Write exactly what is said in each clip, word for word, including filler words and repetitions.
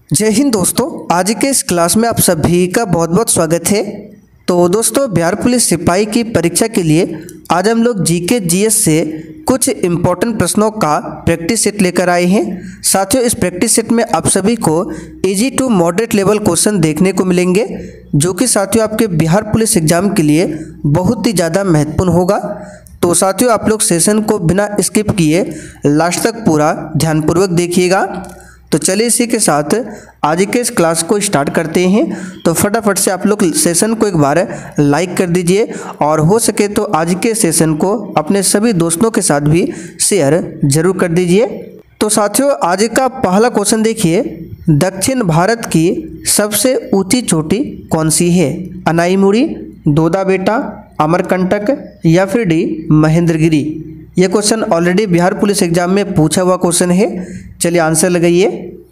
जय हिंद दोस्तों, आज के इस क्लास में आप सभी का बहुत बहुत स्वागत है। तो दोस्तों, बिहार पुलिस सिपाही की परीक्षा के लिए आज हम लोग जीके जीएस से कुछ इम्पोर्टेंट प्रश्नों का प्रैक्टिस सेट लेकर आए हैं। साथियों, इस प्रैक्टिस सेट में आप सभी को easy to moderate level question देखने को मिलेंगे, जो कि साथियों आपके बिहार पुलिस एग्जाम के लिए बहुत ही ज़्यादा महत्वपूर्ण होगा। तो साथियों, आप लोग सेशन को बिना स्किप किए लास्ट तक पूरा ध्यानपूर्वक देखिएगा। तो चलिए इसी के साथ आज के इस क्लास को स्टार्ट करते हैं। तो फटाफट से आप लोग सेशन को एक बार लाइक कर दीजिए और हो सके तो आज के सेशन को अपने सभी दोस्तों के साथ भी शेयर जरूर कर दीजिए। तो साथियों, आज का पहला क्वेश्चन देखिए, दक्षिण भारत की सबसे ऊंची चोटी कौन सी है? अनाईमुड़ी, दोदा बेटा, अमरकंटक या फिर डी महेंद्रगिरी। ये question already Bihar police exam में पूछा हुआ क्वेश्चन है। चलिए आंसर लगाइए।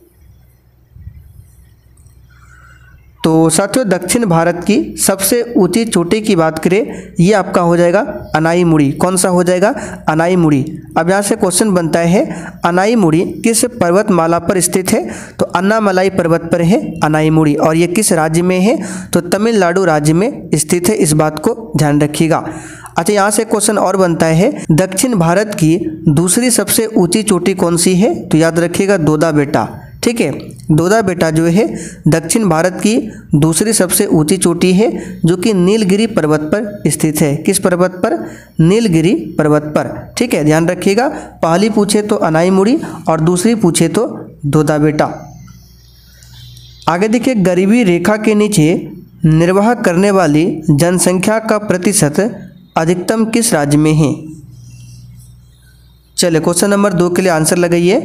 तो साथियों, दक्षिण भारत की सबसे ऊंची चोटी की बात करें, ये आपका हो जाएगा अनाईमुड़ी। कौन सा हो जाएगा? अनाईमुड़ी। अब यहाँ से क्वेश्चन बनता है, अनाईमुड़ी किस पर्वतमाला पर स्थित है? तो अन्नामलाई पर्वत पर है अनाईमुड़ी। और ये किस राज्य में है? तो तमिलनाडु राज्य में स्थित है। इस बात को ध्यान रखिएगा। अच्छा, यहाँ से क्वेश्चन और बनता है, दक्षिण भारत की दूसरी सबसे ऊंची चोटी कौन सी है? तो याद रखिएगा, दोदा बेटा। ठीक है, दोदा बेटा जो है दक्षिण भारत की दूसरी सबसे ऊंची चोटी है, जो कि नीलगिरी पर्वत पर स्थित है। किस पर्वत पर? नीलगिरी पर्वत पर। ठीक है, ध्यान रखिएगा। पहली पूछे तो अनाईमुड़ी और दूसरी पूछे तो दोदा बेटा। आगे देखिए, गरीबी रेखा के नीचे निर्वाह करने वाली जनसंख्या का प्रतिशत अधिकतम किस राज्य में है? चलिए क्वेश्चन नंबर दो के लिए आंसर लगाइए।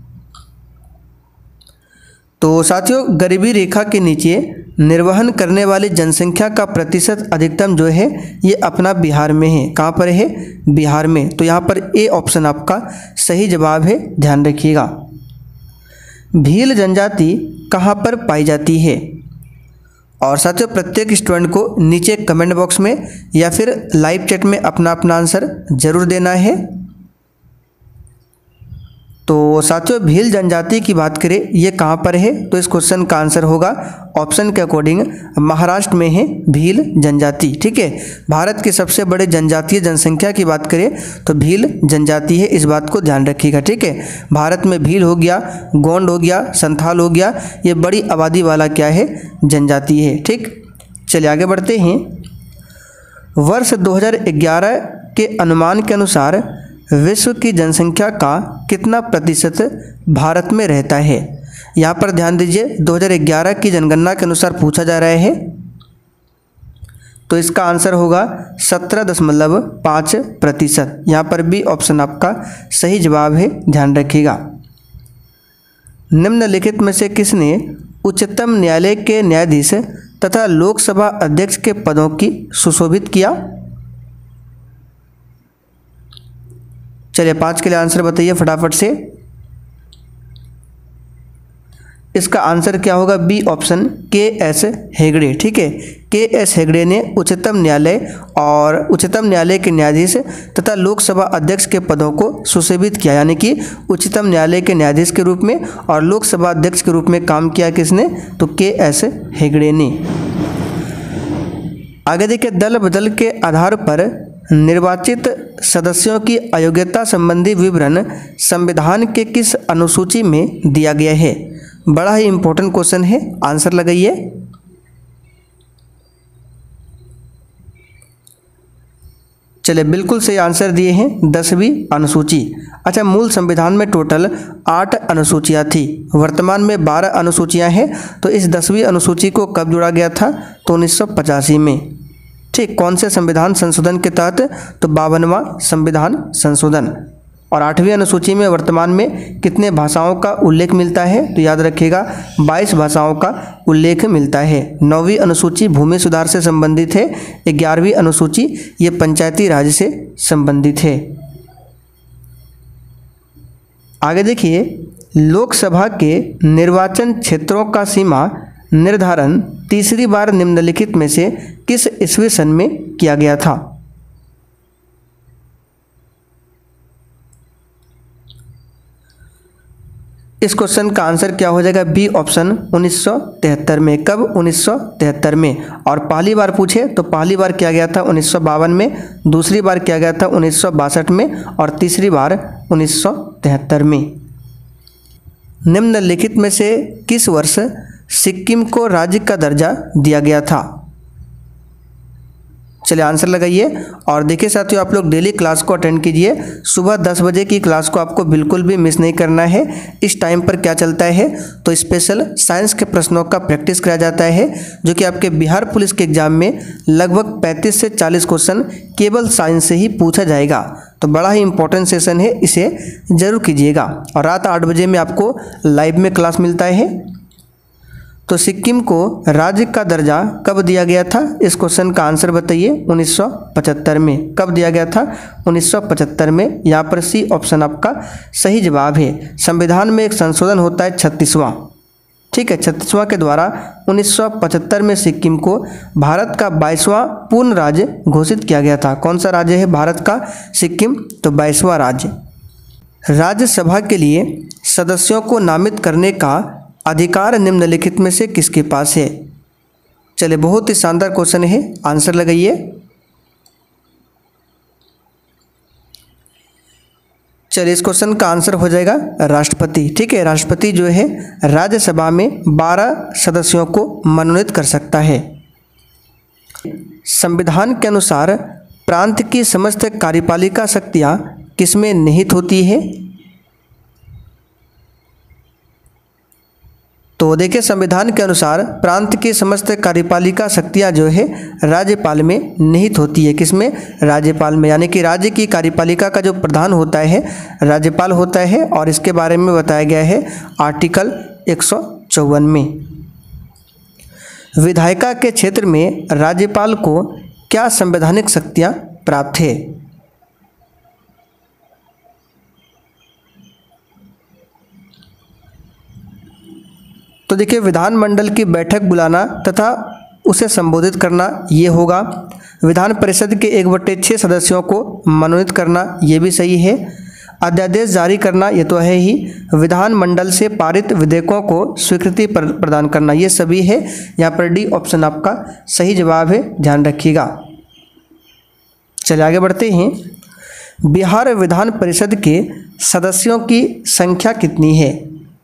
तो साथियों, गरीबी रेखा के नीचे निर्वहन करने वाली जनसंख्या का प्रतिशत अधिकतम जो है ये अपना बिहार में है। कहाँ पर है? बिहार में। तो यहाँ पर ए ऑप्शन आपका सही जवाब है, ध्यान रखिएगा। भील जनजाति कहाँ पर पाई जाती है? और साथियों, प्रत्येक स्टूडेंट को नीचे कमेंट बॉक्स में या फिर लाइव चैट में अपना अपना आंसर जरूर देना है। तो साथियों, भील जनजाति की बात करें, ये कहाँ पर है? तो इस क्वेश्चन का आंसर होगा ऑप्शन के अकॉर्डिंग महाराष्ट्र में है भील जनजाति। ठीक है, भारत के सबसे बड़े जनजातीय जनसंख्या की बात करें तो भील जनजाति है। इस बात को ध्यान रखिएगा। ठीक है, भारत में भील हो गया, गोंड हो गया, संथाल हो गया, ये बड़ी आबादी वाला क्या है? जनजाति है। ठीक, चलिए आगे बढ़ते हैं। वर्ष दो हज़ार ग्यारह के अनुमान के अनुसार विश्व की जनसंख्या का कितना प्रतिशत भारत में रहता है? यहाँ पर ध्यान दीजिए, दो हज़ार ग्यारह की जनगणना के अनुसार पूछा जा रहा है। तो इसका आंसर होगा सत्रह दशमलव पाँच प्रतिशत। यहाँ पर भी ऑप्शन आपका सही जवाब है, ध्यान रखिएगा। निम्नलिखित में से किसने उच्चतम न्यायालय के न्यायाधीश तथा लोकसभा अध्यक्ष के पदों की सुशोभित किया? चलिए पाँच के लिए आंसर बताइए फटाफट से। इसका आंसर क्या होगा? B option, K S Hegde. ठीक है, के एस हेगड़े ने उच्चतम न्यायालय और उच्चतम न्यायालय के न्यायाधीश तथा लोकसभा अध्यक्ष के पदों को सुशोभित किया, यानी कि उच्चतम न्यायालय के न्यायाधीश के रूप में और लोकसभा अध्यक्ष के रूप में काम किया किसने? तो के एस हेगड़े ने। आगे देखिए, दल बदल के आधार पर निर्वाचित सदस्यों की अयोग्यता संबंधी विवरण संविधान के किस अनुसूची में दिया गया है? बड़ा ही इंपॉर्टेंट क्वेश्चन है, आंसर लगाइए। चलिए बिल्कुल सही आंसर दिए हैं, दसवीं अनुसूची। अच्छा, मूल संविधान में टोटल आठ अनुसूचियां थी, वर्तमान में बारह अनुसूचियां हैं। तो इस दसवीं अनुसूची को कब जोड़ा गया था? तो उन्नीस सौ पचासी में। ठीक, कौन से संविधान संशोधन के तहत? तो बावनवां संविधान संशोधन। और आठवीं अनुसूची में वर्तमान में कितने भाषाओं का उल्लेख मिलता है? तो याद रखिएगा, बाईस भाषाओं का उल्लेख मिलता है। नौवीं अनुसूची भूमि सुधार से संबंधित है। ग्यारहवीं अनुसूची ये पंचायती राज से संबंधित है। आगे देखिए, लोकसभा के निर्वाचन क्षेत्रों का सीमा निर्धारण तीसरी बार निम्नलिखित में से किस ईस्वी सन में किया गया था? इस क्वेश्चन का आंसर क्या हो जाएगा? बी ऑप्शन उन्नीस सौ तिहत्तर में। कब? उन्नीस सौ तिहत्तर में। और पहली बार पूछे तो पहली बार किया गया था उन्नीस सौ बावन में, दूसरी बार किया गया था उन्नीस सौ बासठ में और तीसरी बार उन्नीस सौ तिहत्तर में। निम्नलिखित में से किस वर्ष सिक्किम को राज्य का दर्जा दिया गया था? चलिए आंसर लगाइए। और देखिए साथियों, आप लोग डेली क्लास को अटेंड कीजिए। सुबह दस बजे की क्लास को आपको बिल्कुल भी मिस नहीं करना है। इस टाइम पर क्या चलता है तो स्पेशल साइंस के प्रश्नों का प्रैक्टिस कराया जाता है, जो कि आपके बिहार पुलिस के एग्जाम में लगभग पैंतीस से चालीस क्वेश्चन केवल साइंस से ही पूछा जाएगा। तो बड़ा ही इंपॉर्टेंट सेशन है, इसे ज़रूर कीजिएगा। और रात आठ बजे में आपको लाइव में क्लास मिलता है। तो सिक्किम को राज्य का दर्जा कब दिया गया था? इस क्वेश्चन का आंसर बताइए। उन्नीस सौ पचहत्तर में। कब दिया गया था? उन्नीस सौ पचहत्तर में। यहाँ पर सी ऑप्शन आपका सही जवाब है। संविधान में एक संशोधन होता है छत्तीसवां, ठीक है, छत्तीसवां के द्वारा उन्नीस सौ पचहत्तर में सिक्किम को भारत का बाईसवां पूर्ण राज्य घोषित किया गया था। कौन सा राज्य है भारत का? सिक्किम। तो बाईसवां राज्य। राज्यसभा के लिए सदस्यों को नामित करने का अधिकार निम्नलिखित में से किसके पास है? चलिए बहुत ही शानदार क्वेश्चन है, आंसर लगाइए। चलिए इस क्वेश्चन का आंसर हो जाएगा राष्ट्रपति, ठीक है। राष्ट्रपति जो है राज्यसभा में बारह सदस्यों को मनोनीत कर सकता है। संविधान के अनुसार प्रांत की समस्त कार्यपालिका शक्तियां किसमें निहित होती है? तो देखिए संविधान के अनुसार प्रांत की समस्त कार्यपालिका शक्तियां जो है राज्यपाल में निहित होती है। किसमें? राज्यपाल में। यानी कि राज्य की कार्यपालिका का जो प्रधान होता है राज्यपाल होता है, और इसके बारे में बताया गया है आर्टिकल एक सौ चौवन में। विधायिका के क्षेत्र में राज्यपाल को क्या संवैधानिक शक्तियां प्राप्त है? तो देखिए विधानमंडल की बैठक बुलाना तथा उसे संबोधित करना ये होगा। विधान परिषद के एक बटे छः सदस्यों को मनोनीत करना ये भी सही है। अध्यादेश जारी करना ये तो है ही। विधानमंडल से पारित विधेयकों को स्वीकृति प्रदान करना ये सभी है। यहाँ पर डी ऑप्शन आपका सही जवाब है, ध्यान रखिएगा। चलिए आगे बढ़ते हैं। बिहार विधान परिषद के सदस्यों की संख्या कितनी है?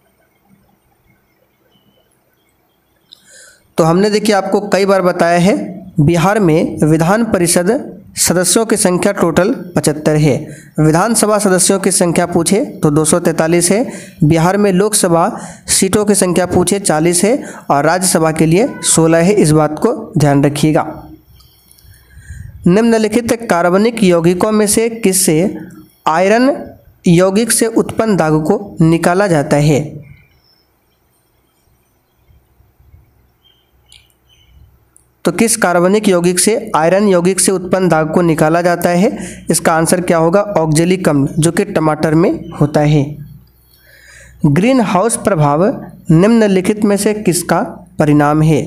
तो हमने देखिए आपको कई बार बताया है बिहार में विधान परिषद सदस्यों की संख्या टोटल पचहत्तर है। विधानसभा सदस्यों की संख्या पूछे तो दो सौ तैंतालीस है। बिहार में लोकसभा सीटों की संख्या पूछे चालीस है और राज्यसभा के लिए सोलह है। इस बात को ध्यान रखिएगा। निम्नलिखित कार्बनिक यौगिकों में से किससे आयरन यौगिक से उत्पन्न दाग को निकाला जाता है? तो किस कार्बनिक यौगिक से आयरन यौगिक से उत्पन्न दाग को निकाला जाता है? इसका आंसर क्या होगा? ऑक्जेलिक अम्ल, जो कि टमाटर में होता है। ग्रीन हाउस प्रभाव निम्नलिखित में से किसका परिणाम है?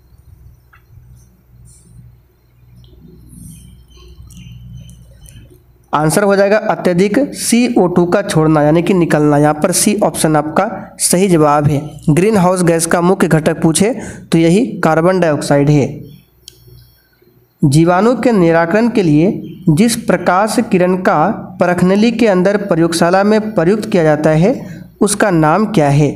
आंसर हो जाएगा अत्यधिक सी ओ टू का छोड़ना, यानी कि निकलना। यहाँ पर सी ऑप्शन आपका सही जवाब है। ग्रीन हाउस गैस का मुख्य घटक पूछे तो यही कार्बन डाइऑक्साइड है। जीवाणु के निराकरण के लिए जिस प्रकाश किरण का परखनली के अंदर प्रयोगशाला में प्रयुक्त किया जाता है उसका नाम क्या है?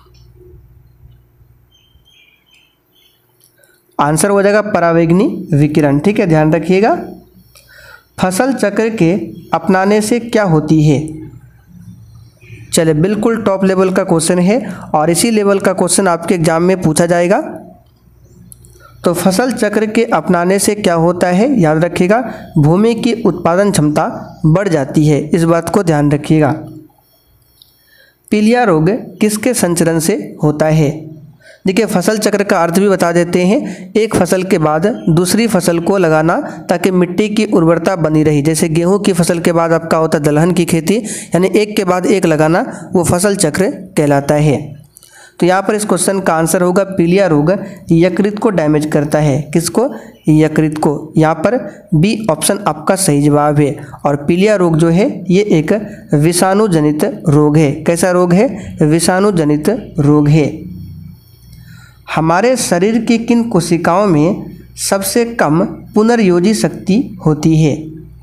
आंसर हो जाएगा परावैंगनी विकिरण, ठीक है, ध्यान रखिएगा। फसल चक्र के अपनाने से क्या होती है? चलिए बिल्कुल टॉप लेवल का क्वेश्चन है और इसी लेवल का क्वेश्चन आपके एग्जाम में पूछा जाएगा। तो फसल चक्र के अपनाने से क्या होता है? याद रखिएगा, भूमि की उत्पादन क्षमता बढ़ जाती है। इस बात को ध्यान रखिएगा। पीलिया रोग किसके संचरण से होता है? देखिए फसल चक्र का अर्थ भी बता देते हैं। एक फसल के बाद दूसरी फसल को लगाना ताकि मिट्टी की उर्वरता बनी रही। जैसे गेहूं की फसल के बाद आपका होता है दलहन की खेती, यानी एक के बाद एक लगाना, वो फसल चक्र कहलाता है। तो यहाँ पर इस क्वेश्चन का आंसर होगा पीलिया रोग यकृत को डैमेज करता है। किसको? यकृत को। यहाँ पर बी ऑप्शन आपका सही जवाब है। और पीलिया रोग जो है ये एक विषाणु जनित रोग है। कैसा रोग है? विषाणु जनित रोग है। हमारे शरीर की किन कोशिकाओं में सबसे कम पुनर्योजी शक्ति होती है?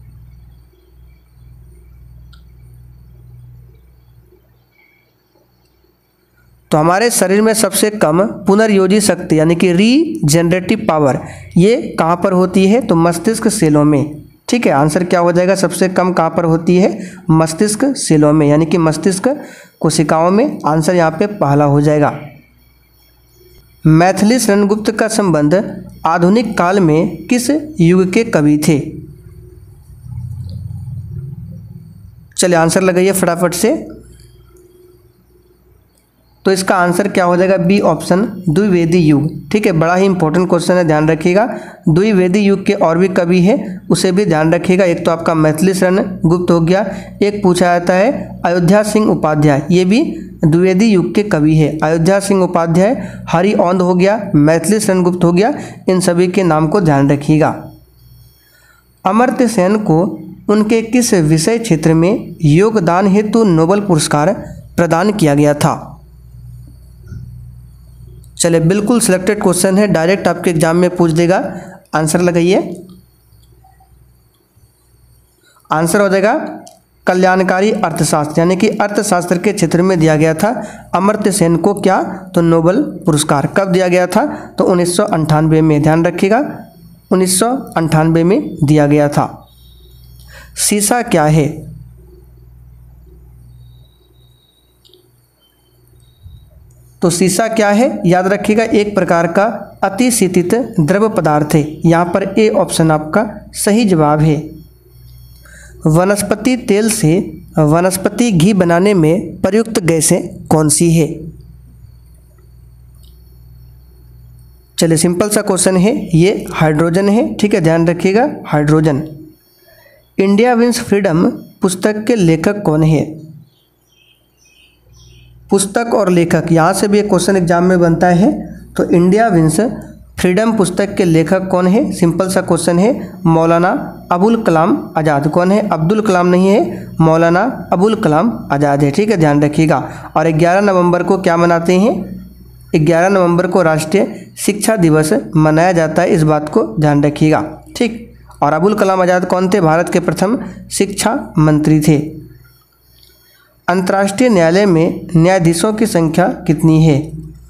तो हमारे शरीर में सबसे कम पुनर्योजी शक्ति यानी कि रीजेनरेटिव पावर ये कहाँ पर होती है? तो मस्तिष्क सेलों में। ठीक है, आंसर क्या हो जाएगा? सबसे कम कहाँ पर होती है? मस्तिष्क सेलों में, यानी कि मस्तिष्क कोशिकाओं में। आंसर यहाँ पे पहला हो जाएगा। मैथिली शरण गुप्त का संबंध आधुनिक काल में किस युग के कवि थे? चलिए आंसर लगाइए फटाफट से। तो इसका आंसर क्या हो जाएगा? बी ऑप्शन द्विवेदी युग। ठीक है, बड़ा ही इंपॉर्टेंट क्वेश्चन है, ध्यान रखिएगा। द्विवेदी युग के और भी कवि है, उसे भी ध्यान रखिएगा। एक तो आपका मैथिली शरण गुप्त हो गया, एक पूछा जाता है अयोध्या सिंह उपाध्याय, ये भी द्विवेदी युग के कवि है। अयोध्या सिंह उपाध्याय, हरि औंध हो गया, मैथिली शरण गुप्त हो गया, इन सभी के नाम को ध्यान रखिएगा। अमर्त्य सेन को उनके किस विषय क्षेत्र में योगदान हेतु नोबेल पुरस्कार प्रदान किया गया था? चलिए, बिल्कुल सिलेक्टेड क्वेश्चन है, डायरेक्ट आपके एग्जाम में पूछ देगा। आंसर लगाइए। आंसर हो जाएगा कल्याणकारी अर्थशास्त्र, यानी कि अर्थशास्त्र के क्षेत्र में दिया गया था अमर्त्य सेन को। क्या? तो नोबेल पुरस्कार। कब दिया गया था? तो उन्नीस सौ अंठानवे में, ध्यान रखिएगा, उन्नीस सौ अंठानवे में दिया गया था। सीसा क्या है? तो सीसा क्या है? याद रखिएगा, एक प्रकार का अतिशीतित द्रव पदार्थ है। यहाँ पर ए ऑप्शन आपका सही जवाब है। वनस्पति तेल से वनस्पति घी बनाने में प्रयुक्त गैसें कौन सी है? चलिए, सिंपल सा क्वेश्चन है, ये हाइड्रोजन है। ठीक है, ध्यान रखिएगा, हाइड्रोजन। इंडिया विंस फ्रीडम पुस्तक के लेखक कौन है? पुस्तक और लेखक, यहाँ से भी एक क्वेश्चन एग्जाम में बनता है। तो इंडिया विंस फ्रीडम पुस्तक के लेखक कौन है? सिंपल सा क्वेश्चन है, मौलाना अबुल कलाम आज़ाद। कौन है? अब्दुल कलाम नहीं है, मौलाना अबुल कलाम आज़ाद है। ठीक है, ध्यान रखिएगा। और ग्यारह नवंबर को क्या मनाते हैं? ग्यारह नवंबर को राष्ट्रीय शिक्षा दिवस मनाया जाता है, इस बात को ध्यान रखिएगा। ठीक, और अबुल कलाम आज़ाद कौन थे? भारत के प्रथम शिक्षा मंत्री थे। अंतर्राष्ट्रीय न्यायालय में न्यायाधीशों की संख्या कितनी है?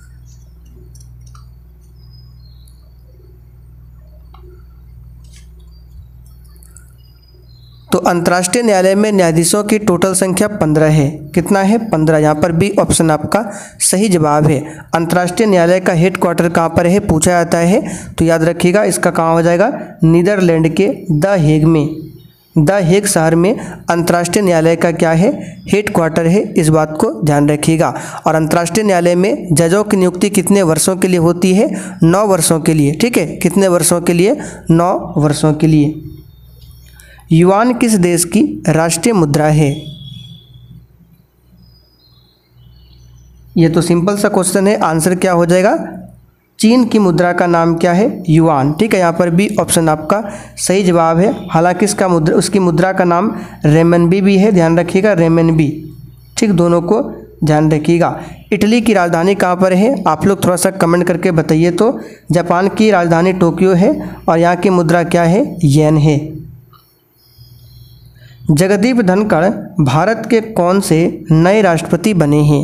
तो अंतर्राष्ट्रीय न्यायालय में न्यायाधीशों की टोटल संख्या पंद्रह है। कितना है? पंद्रह। यहाँ पर बी ऑप्शन आपका सही जवाब है। अंतर्राष्ट्रीय न्यायालय का हेड क्वार्टर कहाँ पर है पूछा जाता है, तो याद रखिएगा, इसका कहाँ हो जाएगा? नीदरलैंड के द हेग में। द हेग शहर में अंतर्राष्ट्रीय न्यायालय का क्या है? हेड क्वार्टर है, इस बात को ध्यान रखिएगा। और अंतर्राष्ट्रीय न्यायालय में जजों की नियुक्ति कितने वर्षों के लिए होती है? नौ वर्षों के लिए। ठीक है, कितने वर्षों के लिए? नौ वर्षों के लिए। युआन किस देश की राष्ट्रीय मुद्रा है? ये तो सिंपल सा क्वेश्चन है, आंसर क्या हो जाएगा? चीन की मुद्रा का नाम क्या है? युआन। ठीक है, यहाँ पर बी ऑप्शन आपका सही जवाब है। हालांकि इसका मुद्रा उसकी मुद्रा का नाम रेमनबी भी है, ध्यान रखिएगा, रेमनबी। ठीक, दोनों को ध्यान रखिएगा। इटली की राजधानी कहाँ पर है? आप लोग थोड़ा सा कमेंट करके बताइए। तो जापान की राजधानी टोक्यो है और यहाँ की मुद्रा क्या है? येन है। जगदीप धनखड़ भारत के कौन से नए राष्ट्रपति बने हैं?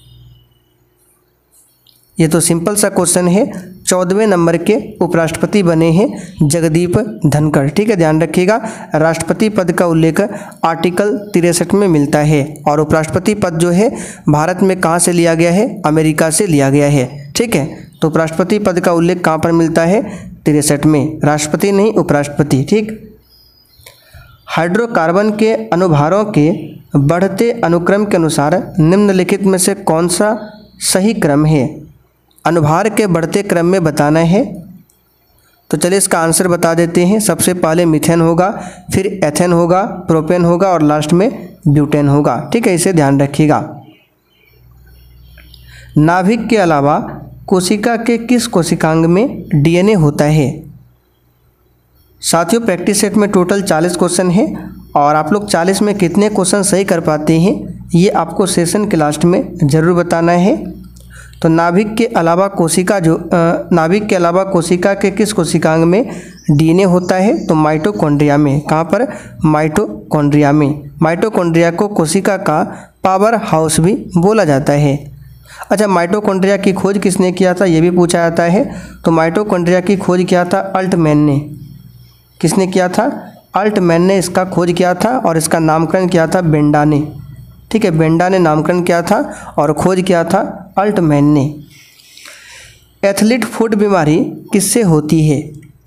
ये तो सिंपल सा क्वेश्चन है, चौदहवें नंबर के उपराष्ट्रपति बने हैं जगदीप धनखड़। ठीक है, ध्यान रखिएगा, राष्ट्रपति पद का उल्लेख आर्टिकल तिरसठ में मिलता है। और उपराष्ट्रपति पद जो है भारत में कहाँ से लिया गया है? अमेरिका से लिया गया है। ठीक है, तो उपराष्ट्रपति पद का उल्लेख कहाँ पर मिलता है? तिरसठ में, राष्ट्रपति नहीं, उपराष्ट्रपति। ठीक, हाइड्रोकार्बन के अनुभारों के बढ़ते अनुक्रम के अनुसार निम्नलिखित में से कौन सा सही क्रम है? अनुभार के बढ़ते क्रम में बताना है। तो चलिए इसका आंसर बता देते हैं। सबसे पहले मीथेन होगा, फिर एथेन होगा, प्रोपेन होगा और लास्ट में ब्यूटेन होगा। ठीक है, इसे ध्यान रखिएगा। नाभिक के अलावा कोशिका के किस कोशिकांग में डीएनए होता है? साथियों, प्रैक्टिस सेट में टोटल चालीस क्वेश्चन है और आप लोग चालीस में कितने क्वेश्चन सही कर पाते हैं ये आपको सेशन के लास्ट में ज़रूर बताना है। तो नाभिक के अलावा कोशिका जो नाभिक के अलावा कोशिका के किस कोशिकांग में डीएनए होता है? तो माइटोकॉन्ड्रिया में। कहाँ पर? माइटोकॉन्ड्रिया में। माइटोकॉन्ड्रिया को कोशिका का पावर हाउस भी बोला जाता है। अच्छा, माइटोकॉन्ड्रिया की खोज किसने किया था ये भी पूछा जाता है। तो माइटोकॉन्ड्रिया की खोज किया था अल्टमैन ने। किसने किया था? अल्टमैन ने इसका खोज किया था और इसका नामकरण किया था बेंडा ने। ठीक है, बेंडा ने नामकरण किया था और खोज किया था अल्टमैन ने। एथलीट फुट बीमारी किससे होती है?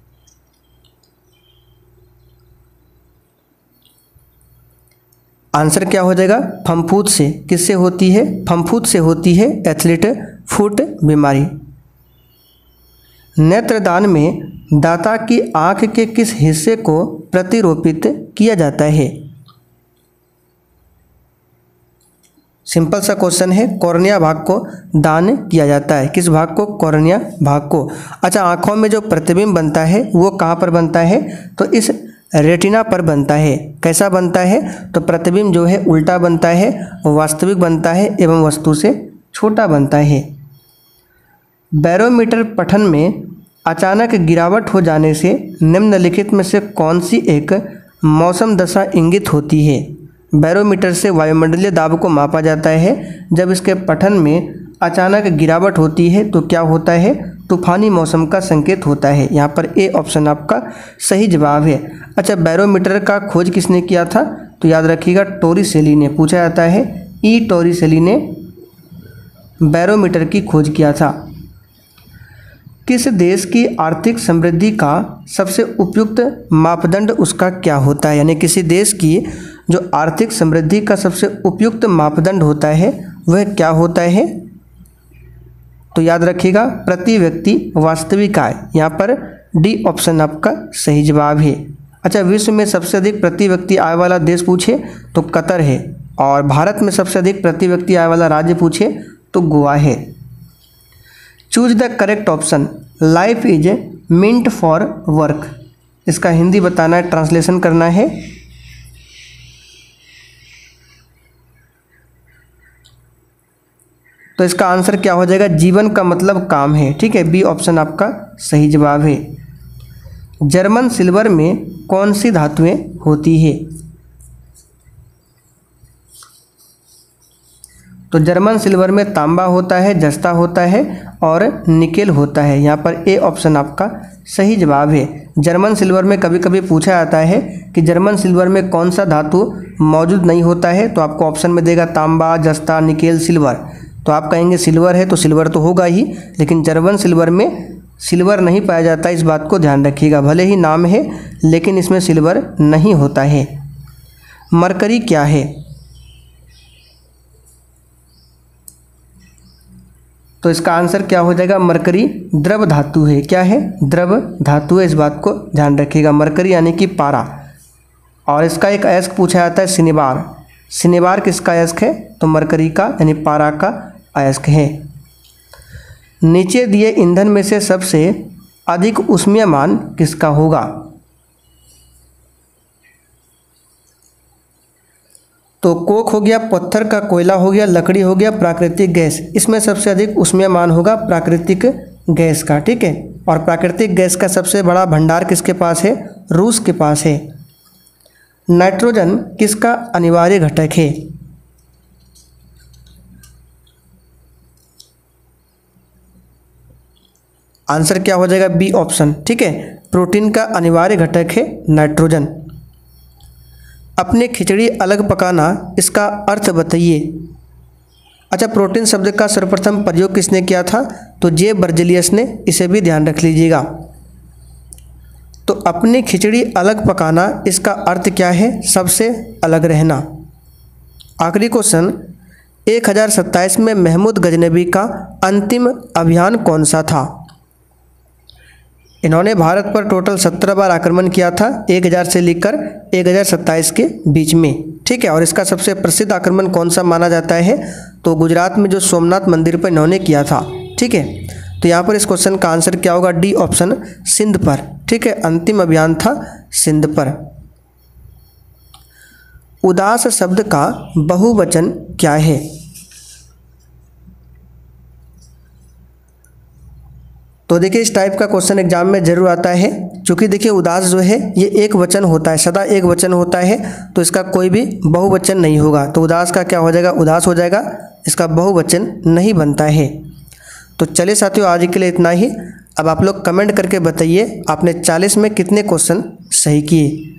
आंसर क्या हो जाएगा? फफूंद से। किससे होती है? फफूंद से होती है एथलीट फुट बीमारी। नेत्रदान में दाता की आंख के किस हिस्से को प्रतिरोपित किया जाता है? सिंपल सा क्वेश्चन है। कॉर्निया भाग को दान किया जाता है। किस भाग को? कॉर्निया भाग को। अच्छा, आँखों में जो प्रतिबिंब बनता है वो कहाँ पर बनता है? तो इस रेटिना पर बनता है। कैसा बनता है? तो प्रतिबिंब जो है उल्टा बनता है, वास्तविक बनता है एवं वस्तु से छोटा बनता है। बैरोमीटर पठन में अचानक गिरावट हो जाने से निम्नलिखित में से कौन सी एक मौसम दशा इंगित होती है? बैरोमीटर से वायुमंडलीय दाब को मापा जाता है। जब इसके पठन में अचानक गिरावट होती है तो क्या होता है? तूफानी मौसम का संकेत होता है। यहाँ पर ए ऑप्शन आपका सही जवाब है। अच्छा, बैरोमीटर का खोज किसने किया था? तो याद रखिएगा टोरिसेली ने। पूछा जाता है ई टोरिसेली ने बैरोमीटर की खोज किया था। किस देश की आर्थिक समृद्धि का सबसे उपयुक्त मापदंड उसका क्या होता है? यानी किसी देश की जो आर्थिक समृद्धि का सबसे उपयुक्त मापदंड होता है वह क्या होता है? तो याद रखिएगा प्रति व्यक्ति वास्तविक आय। यहाँ पर डी ऑप्शन आपका सही जवाब है। अच्छा, विश्व में सबसे अधिक प्रति व्यक्ति आय वाला देश पूछे तो कतर है और भारत में सबसे अधिक प्रति व्यक्ति आय वाला राज्य पूछे तो गोवा है। Choose the correct option. Life is meant for work. इसका हिंदी बताना है, ट्रांसलेशन करना है। तो इसका आंसर क्या हो जाएगा? जीवन का मतलब काम है। ठीक है, बी ऑप्शन आपका सही जवाब है। जर्मन सिल्वर में कौन सी धातुएं होती है? तो जर्मन सिल्वर में तांबा होता है, जस्ता होता है और निकेल होता है। यहाँ पर ए ऑप्शन आपका सही जवाब है। जर्मन सिल्वर में कभी कभी पूछा जाता है कि जर्मन सिल्वर में कौन सा धातु मौजूद नहीं होता है, तो आपको ऑप्शन में देगा तांबा, जस्ता, निकेल, सिल्वर। तो आप कहेंगे सिल्वर है तो सिल्वर तो होगा ही, लेकिन जर्मन सिल्वर में सिल्वर नहीं पाया जाता। इस बात को ध्यान रखिएगा। भले ही नाम है लेकिन इसमें सिल्वर नहीं होता है। मरकरी क्या है? तो इसका आंसर क्या हो जाएगा? मरकरी द्रव धातु है। क्या है? द्रव धातु है। इस बात को ध्यान रखिएगा। मरकरी यानी कि पारा। और इसका एक अयस्क पूछा जाता है सिनेबार। सिनेबार किसका अयस्क है? तो मरकरी का यानी पारा का अयस्क है। नीचे दिए ईंधन में से सबसे अधिक ऊष्मीयमान किसका होगा? तो कोक हो गया, पत्थर का कोयला हो गया, लकड़ी हो गया, प्राकृतिक गैस। इसमें सबसे अधिक ऊष्मीयमान होगा प्राकृतिक गैस का। ठीक है, और प्राकृतिक गैस का सबसे बड़ा भंडार किसके पास है? रूस के पास है। नाइट्रोजन किसका अनिवार्य घटक है? आंसर क्या हो जाएगा? B option. ठीक है, प्रोटीन का अनिवार्य घटक है नाइट्रोजन। अपने खिचड़ी अलग पकाना, इसका अर्थ बताइए। अच्छा, प्रोटीन शब्द का सर्वप्रथम प्रयोग किसने किया था? तो जे बर्जेलियस ने। इसे भी ध्यान रख लीजिएगा। तो अपनी खिचड़ी अलग पकाना, इसका अर्थ क्या है? सबसे अलग रहना। आखिरी क्वेश्चन, एक हज़ार सत्ताईस में महमूद गजनबी का अंतिम अभियान कौन सा था? इन्होंने भारत पर टोटल सत्रह बार आक्रमण किया था, एक हज़ार से लेकर एक हज़ार सत्ताईस के बीच में। ठीक है। और इसका सबसे प्रसिद्ध आक्रमण कौन सा माना जाता है, तो गुजरात में जो सोमनाथ मंदिर पर इन्होंने किया था, ठीक है। तो यहाँ पर इस क्वेश्चन का आंसर क्या होगा, डी ऑप्शन सिंध पर, ठीक है। अंतिम अभियान था सिंध पर। उदास शब्द का बहुवचन क्या है, तो देखिए इस टाइप का क्वेश्चन एग्जाम में जरूर आता है, क्योंकि देखिए उदास जो है ये एक वचन होता है, सदा एक वचन होता है, तो इसका कोई भी बहुवचन नहीं होगा। तो उदास का क्या हो जाएगा, उदास हो जाएगा, इसका बहुवचन नहीं बनता है। तो चलिए साथियों आज के लिए इतना ही। अब आप लोग कमेंट करके बताइए आपने चालीस में कितने क्वेश्चन सही किए।